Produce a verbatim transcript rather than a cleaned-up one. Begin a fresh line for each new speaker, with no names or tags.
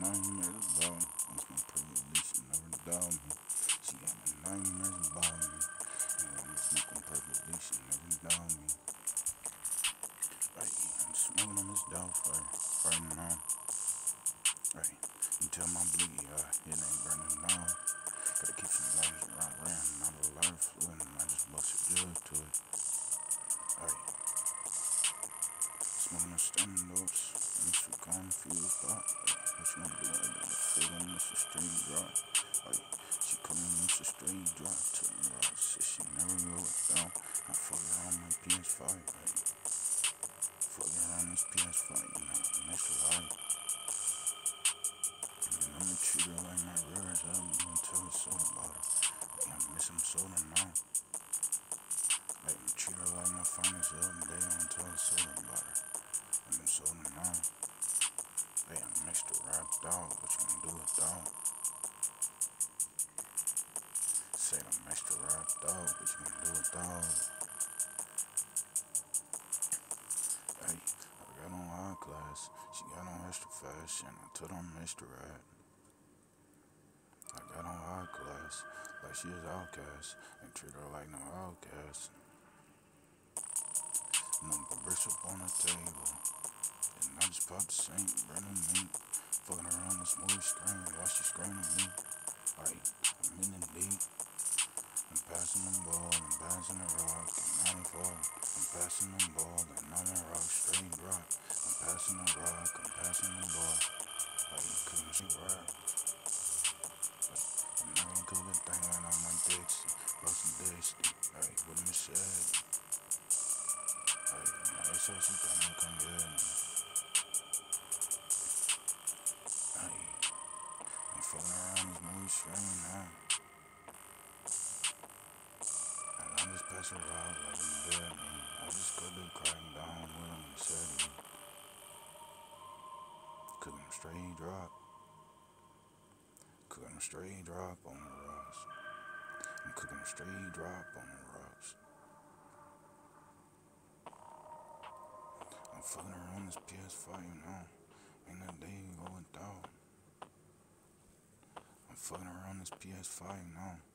nightmares about me. Once my privilege, she never doubt me. She got me nightmares about me. And when I'm smoking purple, she never doubt me. Right, I'm smoking on this dope right, right now. Right, you tell my bleed, uh, it ain't burning now. Gotta keep some lights around, ran, not a lot of fluid, and I just bust a jug to it. Right, smoking on stem notes, makes you confused, but what you gonna do? I got a feeling it's a straight drop. Right, she calling this a straight drop to me, right? Shit, she never go without. I fuck her on my P S five, right? Fuck her on this P S five, you know, next to life. And I'ma treat her like my rivers up, I'm gonna tell her so about her. Like, I'm missing soda now. Like, I'm treat her like my finest up, and they don't tell her soda about her. I'm in soda now. Hey, I'm Mister Rap Dog, what you gonna do without? Say I'm Mister Rap Dog, what you gonna do without? Hey, I got on high class, she got on extra fashion, I told her I'm Mister Rap. I got on high class, like she is outcast, and treat her like no outcast. Number bricks up on the table, and I just popped the Saint Brennan meat. Fucking her on the smooth screen while she screaming at me. Like, I'm in the deep. I'm passing the ball, I'm passing the rock, and ninety-four. I'm passing the ball, and on the rock, straight drop. I'm passing the rock, I'm passing the ball. Like, you couldn't see rap. I'm not gonna cook a thing right on my Dixie. Roasting Dixie, like, with a machete. Like, my ex said she thought me come get me. Like, I'm fucking around this movie screen now. And I just pass her out like I'm dead, man. I just cut the crack down with him and said me. Cooking a straight drop. Cooking a straight drop on the rocks. I'm cooking a straight drop on the rocks. I'm fucking her on this P S five, you know. Ain't that day go without. I'm fucking her on this P S five now.